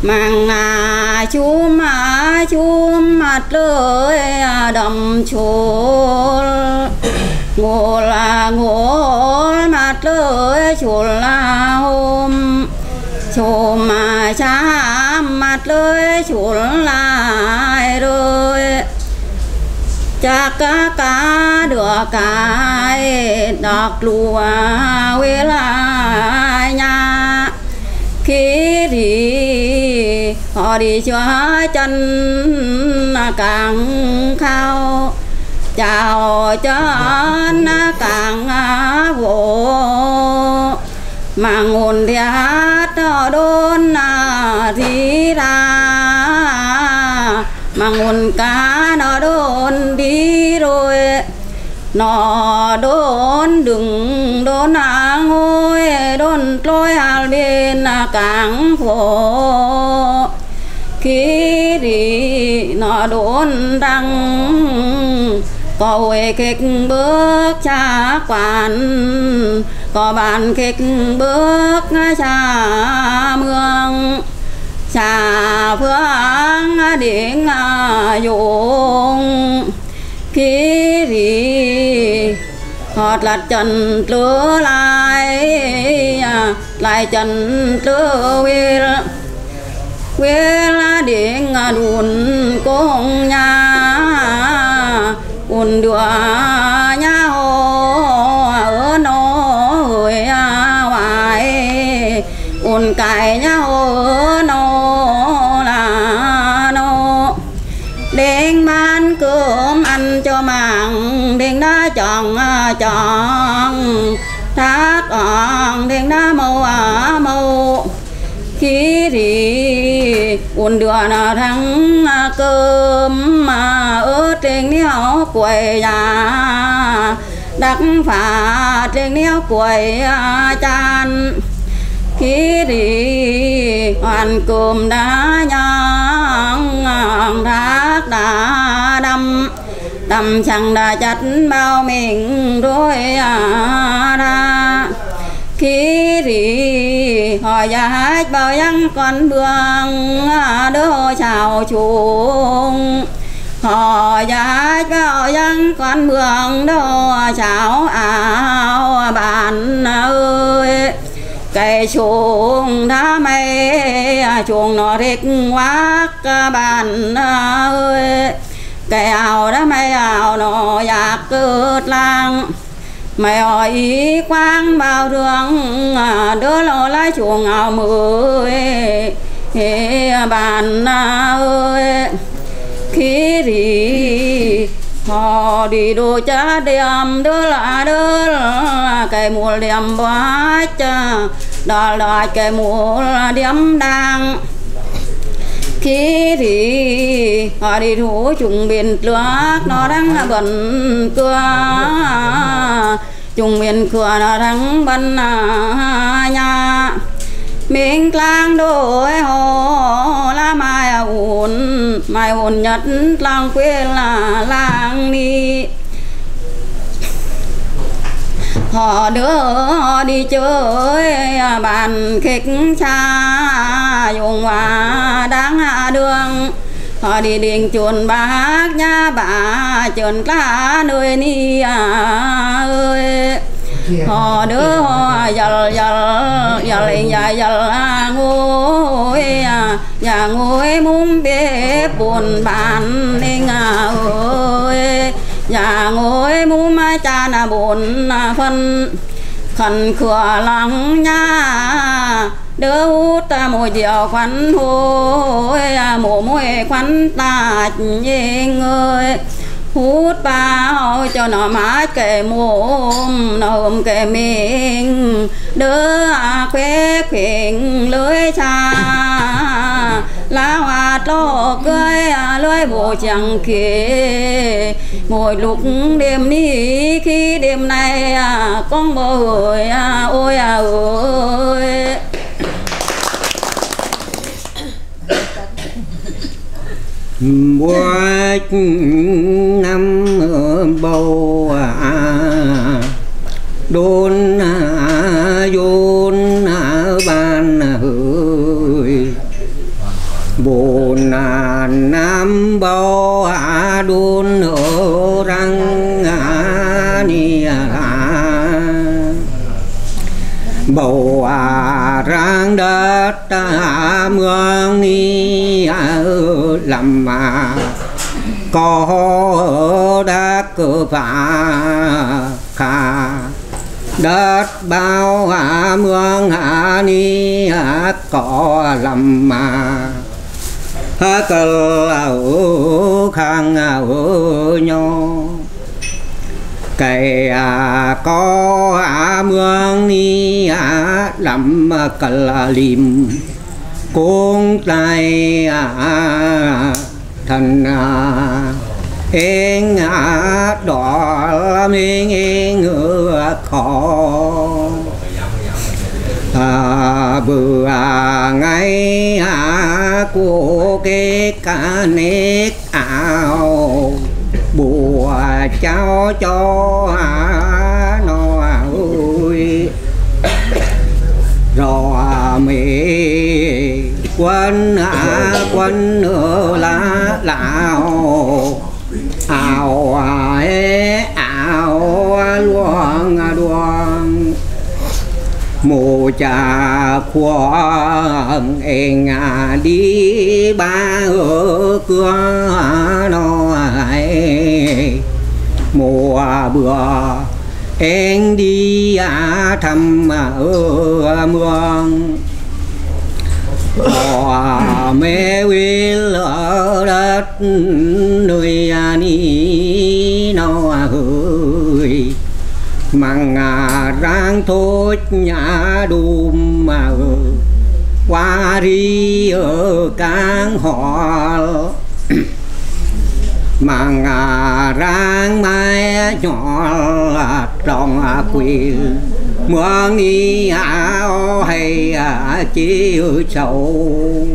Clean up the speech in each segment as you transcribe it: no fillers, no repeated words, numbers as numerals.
mang chum mặt lưới đầm chuột ngô mặt lưới chuột là hôm chùm chám mặt lưới chuột lại rồi chắc cá được cái đọc lùa quê lại nhà khi thì họ đi cho chân càng khao chào chân càng vô mà nguồn thì hát đôn thì ra mà nguồn cá nó đôn đi rồi nó đôn đừng đôn ngôi đôn trôi al bên cảng phố khi đi nó đôn răng có quê kịch bước cha quan có bàn kịch bước cha mương cha phương điện dùng khi thì hót lạt chân lứa lại chân lứa quê điện đùn công nhà đưa nhà hồ ở nó người hoài cài nhà hồ ở nó là nó đen ban cơm ăn cho màng đen đã chọn thác đen đã màu khi thì đưa là thắng cơm mà ở trên néo quầy nhà đắc phá trên néo quầy chan khi thì hoàn cơm đã nhang thác đã đâm chẳng đã chặt bao mình rồi ra khi thì họ dạy bao yang con bương đỡ chào chuông họ dạy bao yang con bương đỡ chào áo bạn ơi cây chuông đã mây chuông nó rít quát bạn ơi cây áo đã mây áo nó giặc cướt lang mày hỏi ý quang bao đường đứa lo lái chuồng ảo mười bạn ơi khi thì họ đi đồ cha điểm đứa là cái mùa điểm bát đó là cái mùa điểm đang khi thì họ đi thủ trùng biển nước nó đang bẩn cưa trùng biển cửa nó đang bẩn nhà mình lang đôi hồ là mai ổn nhất lang quê là lang đi họ đi chơi bàn khích cha dùng đáng đường họ đi điện chuồn bác nhà bà chuồn cá nơi ni ơi họ ngồi muốn bếp buồn bàn nên ơi ngồi muốn cha na buồn phân khẩn khửa lắng nha đỡ hút mùi diệu khoắn hôi mùi khoắn ta nhìn ơi hút bao cho nó mát cái mồm nó ôm cái miệng đỡ khỏe khuyển lưới cha lá hoa to cưới lưới bộ chẳng kia mỗi lúc đêm ní khi đêm nay con bồi ôi ơi Quách năm bầu đôn vốn ban hơi buồn nam bao đun ở răng ni bầu răng đất mương ni làm có đã cơ phá khả đất bao mương ni có làm cơ khang nhau cái có mương ni làm cờ lim cung tay thần em đỏ mình ngựa khó bữa ngày của cái cá nét áo bùa cháu cho nó ơi rồi mì quân quân ở lá lão ảo luồng luồng mù cha khoang em đi ba ở cửa nó mùa bữa em đi thăm ở mương mẹ will ở đất nơi ni nó hơi măng rang thốt nhà đùm mà qua đi ở cang họ măng rang mai nhỏ trong quỳ mương ni hay chiếu sầu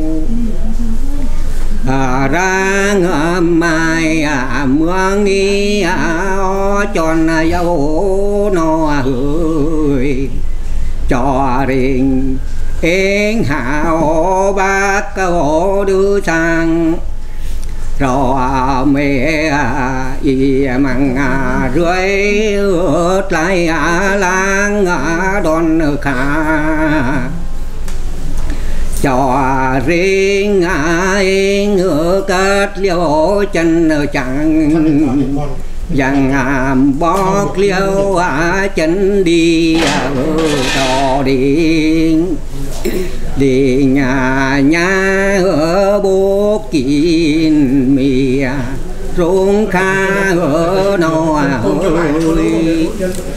rang mai mương ni tròn dâu nó hơi cho đình em hào bác cổ đưa sang rồi mẹ măng rưỡi ướt lại lang đòn khá cho riêng anh cất liêu chân chẳng dằng bót liêu chân đi đò đi nhà ở bố kín mìa rung kha ở nó ơi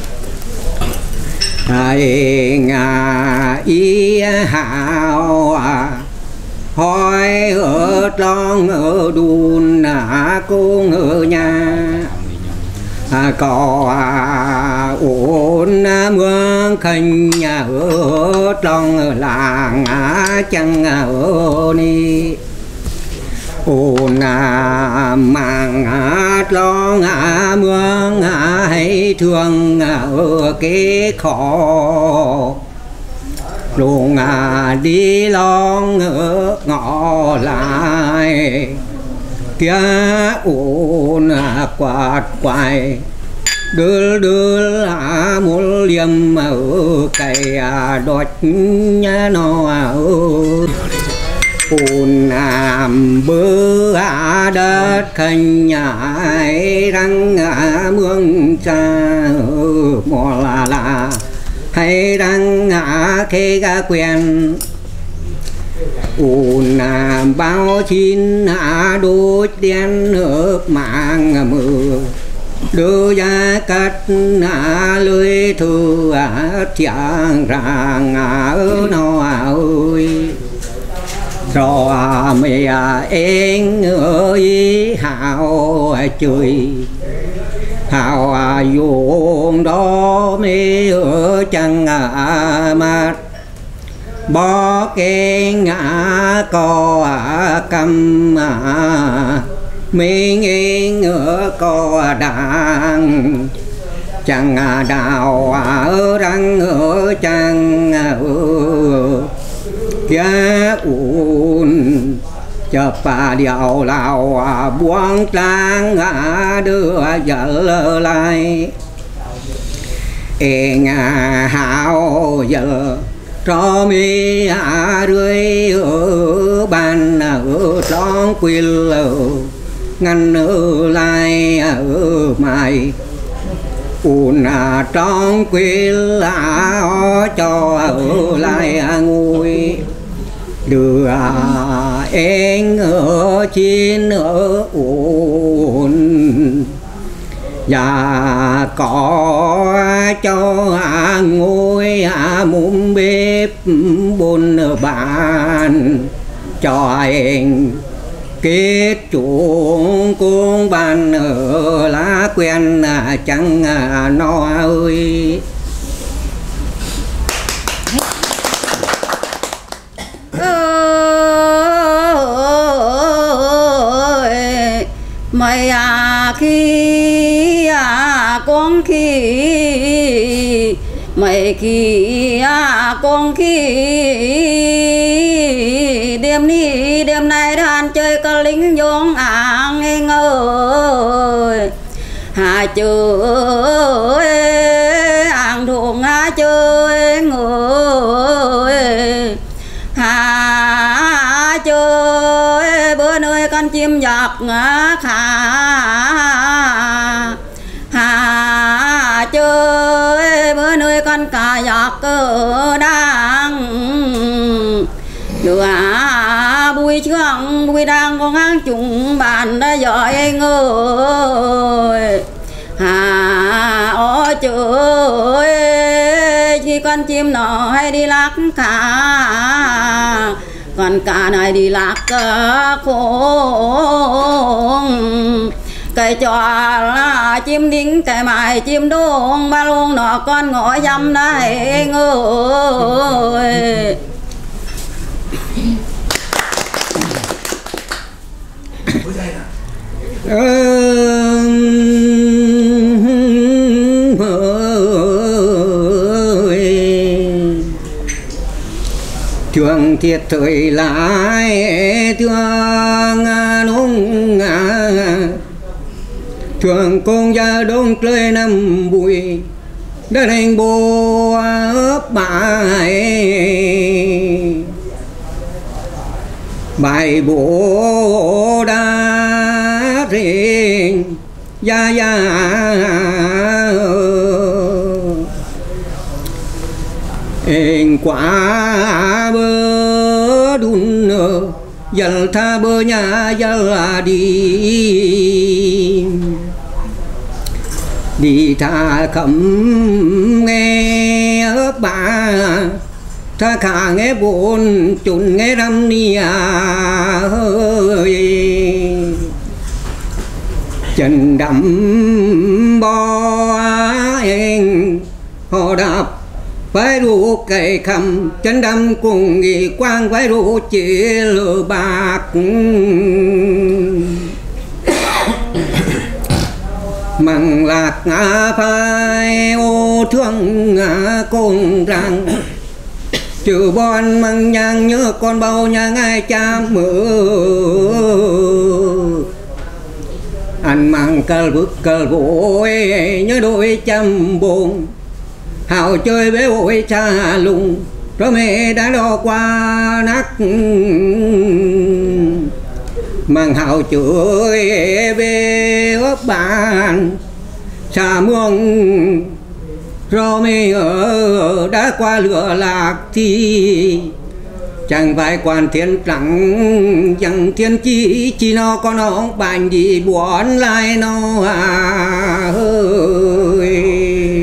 ý hào hỏi ở trong ở đun cung ở nhà có ổn mương khanh nhà ở trong làng chẳng ở ni ổn mang trong mương hay thường ở cái khó luôn đi long ở ngõ lại kia ổn quạt quài đưa một liềm ở cây đọt nhá nó ổn bữa đất khanh nhảy răng mương cha mò là hay răng khê ga quen ổn bao chín đốt đen nước mạng mưa đưa ra cắt lưới thư chẳng ràng ở nó ơi rồi mẹ em ơi hào chơi hào dùng đó mẹ ở chẳng mặt bó cái ngã co cầm mình yên ở co đàng chẳng đào ở răng ở chẳng kia uốn chợp điệu lào buông trang đưa dở lại em hào giờ cho mi rơi ở bàn ở trong quên ngăn ở lại ở mày ùn trong quên là cho ở lại ngồi đưa em ở trên ở ổn và có cho ngồi mùng bếp bồn bàn cho anh kết chuông cung bàn ở lá quen chẳng no ơi. Mày khi con khi mày khi con khi đêm nay đàn chơi có lính vô nghe ngơi hà chơi ăn thuồng chơi người hà chơi bữa nơi con chim dọc khả hà chơi bữa nơi con cà dọc đang đưa bùi chương bùi đang con ăn chung bàn đã giỏi ngơi ô trời khi con chim nó hay đi lạc cả còn cả này đi lạc khôn cái trò là chim đính cái mài chim đôn ba luôn nó con ngõ dăm đây ngơi trường thiệt thời lại thương nung trường con gia đông chơi năm bụi đã thành bố ấp bài bố đã rình ya em quả bơ đun dần tha bơ nhà dần đi tha khẩm nghe ớp bà tha khả nghe bốn chun nghe răm nia chân đắm bo em họ đạp phải ru cây khăm chân đâm cùng nghỉ quang phải ru chỉ lừa bạc măng lạc phai ô thương cùng rằng trừ bon măng nhang nhớ con bao nhà ngay cha mưa ăn măng cờ bức cờ vội nhớ đôi trăm bồn hào chơi bé ôi cha lùng rồi mẹ đã đo qua nát mang hào chơi bé ấp bàn xa mương rồi mẹ ở đã qua lửa lạc thì chẳng phải quan thiên trắng chẳng thiên chỉ nó có nó bàn gì buồn lại nó ơi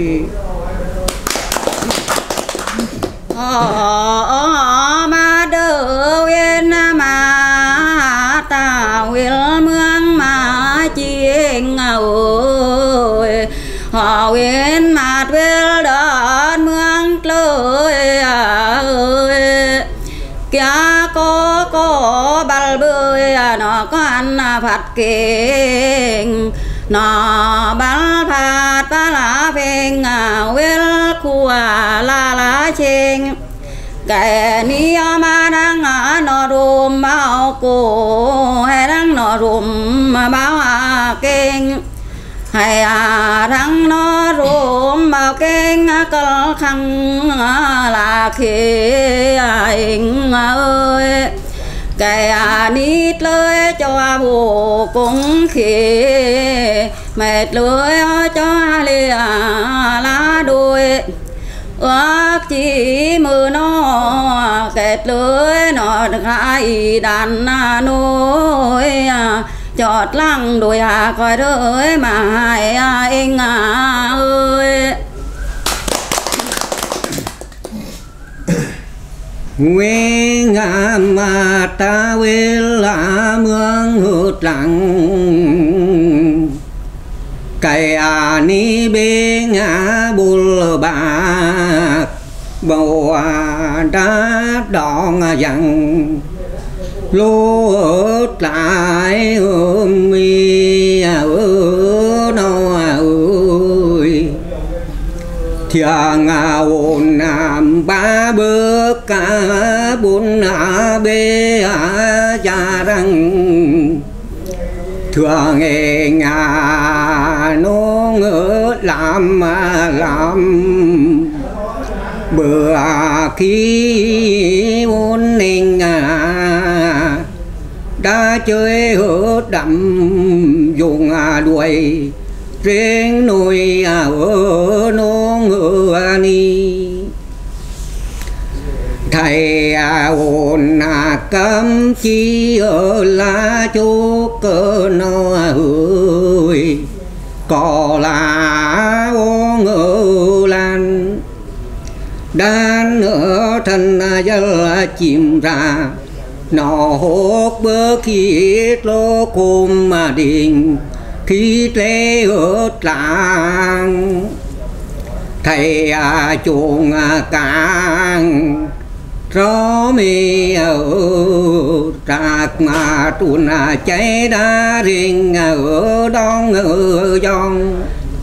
mà đỡ yên mà tao yên mương mà chiên ơi họ yên mà về đón mương lơi ơi kia có bal bơi nó có ăn phạt kinh nó bal phạt ba lá phèn will khua la trên cái nia mà đang nó đùm bao cô hay đang nó rùm báo kênh hay đang nó rùm báo kênh cơ khăn là khi anh ơi cái nít lưới cho bố cũng khi mệt lưới cho lìa lá đuôi ước chỉ mưa nó kết lưới nó khai đàn nôi chọt lăng đuôi coi đới mà hai anh ơi nguyên mà ta về là mương hụt lặng cái ni bê ngã bùl bạc bầu đã đòn dặn lút lại mi nó ơi thiang ôn ba bước cả bốn bê cha răng thường nghe ngà nó ngỡ làm bữa khi muốn nên đã chơi hớt đậm dùng đuổi riêng nuôi ở nó ngựa ni thầy ôn cấm chi ở lá chỗ cơ nó ơi có là ô ngựa lan đan ở thân dân chìm ra nó hốt bơ khi lô cùng mà đình khi lễ ớt làng thầy chuồng càng gió mi ở trạc mà tuôn cháy đá riêng ở đón ở dòng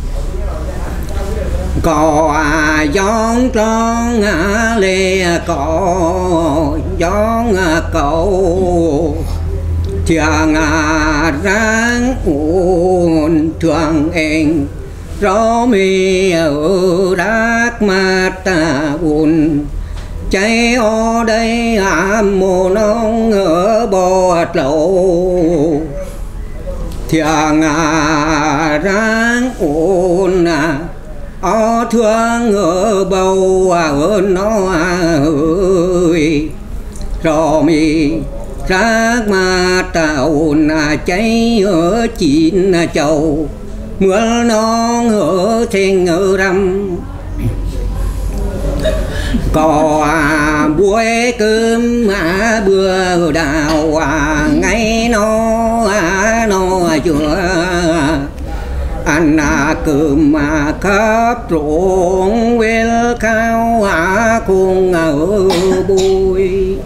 có gióng tròn lê có gióng cầu chàng ráng uốn thường em gió mi ở đắc mà ta buồn cháy ở đây mồ nông ở bò lầu thiang ráng ôn ở thương ở bầu ở nó ơi rồi mi rác mà tàu cháy ở chín chầu mưa non ở thiên ở râm có buổi cơm bữa đào ngay nó chưa ăn cơm khắp ruộng quên cao cùng ở bụi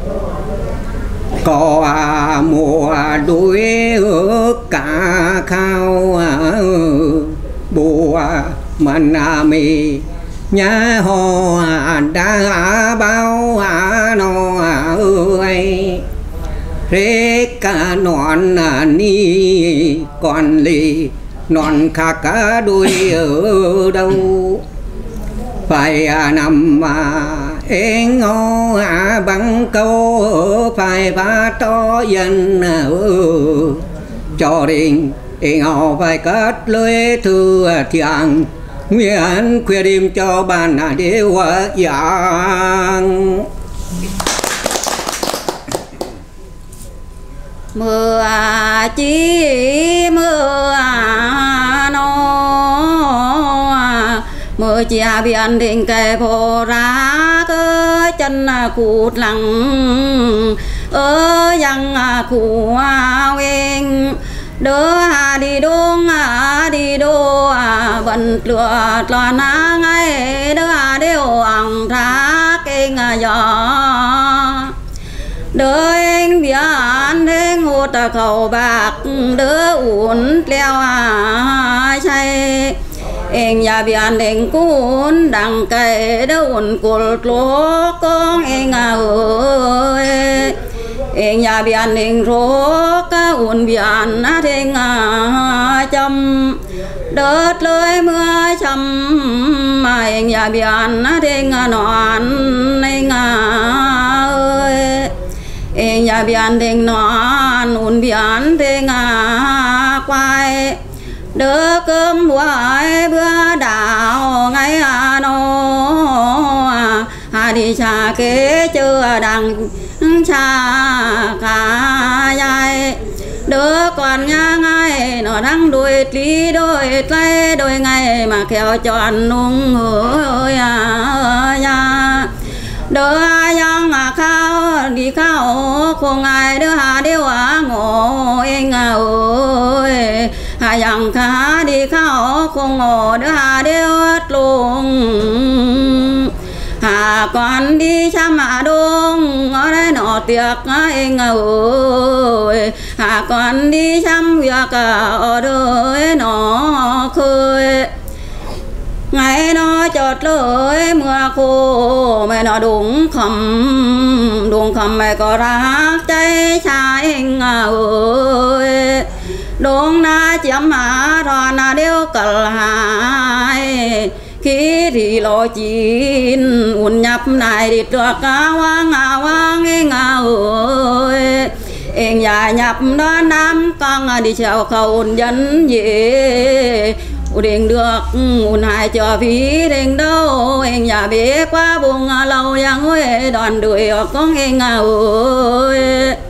có mùa đuổi ước cả khao bùa mình mì nhà hồ đã bao nó ơi rê cả non ni còn lì non khác cả đuôi ở đâu phải nằm em ngô bằng câu phải ba to dân cho đình ngô phải cất lưới thư thiàng nguyện khuya đêm cho bàn đế hòa giang mưa chỉ mưa nó mưa chia biển định kề phô ra cơ chân cụt lặng ở yang khu quên đỡ đi đô vẫn lừa lo nắng ấy đỡ đều ăn thác kinh gió đỡ anh biển đến hút khẩu bạc đỡ uốn leo chay anh nhà biển đến cuốn đằng cây đỡ uốn cột lúa con anh ơi em nhà biển đình rốt uốn biển thình châm đợt lưới mưa châm mà em nhà biển thình nón anh ơi em nhà biển thình nón uốn biển thình quay đỡ cơm buổi bữa đào ngày nó đi cha kế chưa đằng cha cả dài đứa còn nhà ngay nó đang đuổi lý đuổi tay đuổi ngày mà kéo tròn nung ơi nhà đứa yang khao đi khao không ai đứa hà điêu ngồi ơi yang khá đi khao không ngồi đứa hà điêu luôn còn đi chăm mà đông ở đây nọ tiệc anh ơi còn đi chăm việc ở đây nó khơi ngày nó chợt lưới mưa khô mày nó đúng khầm mày có rác cháy trái anh ơi đúng na chiếm mà rồi na điêu cờ hai khi thì lo chín uốn nhập này đi trước hoang anh ơi em nhà nhập đó năm con đi chào khẩu dân gì đền được uốn hai cho phí đền đâu em nhà biết quá buồn lâu yang ơi đoàn đuổi con anh ơi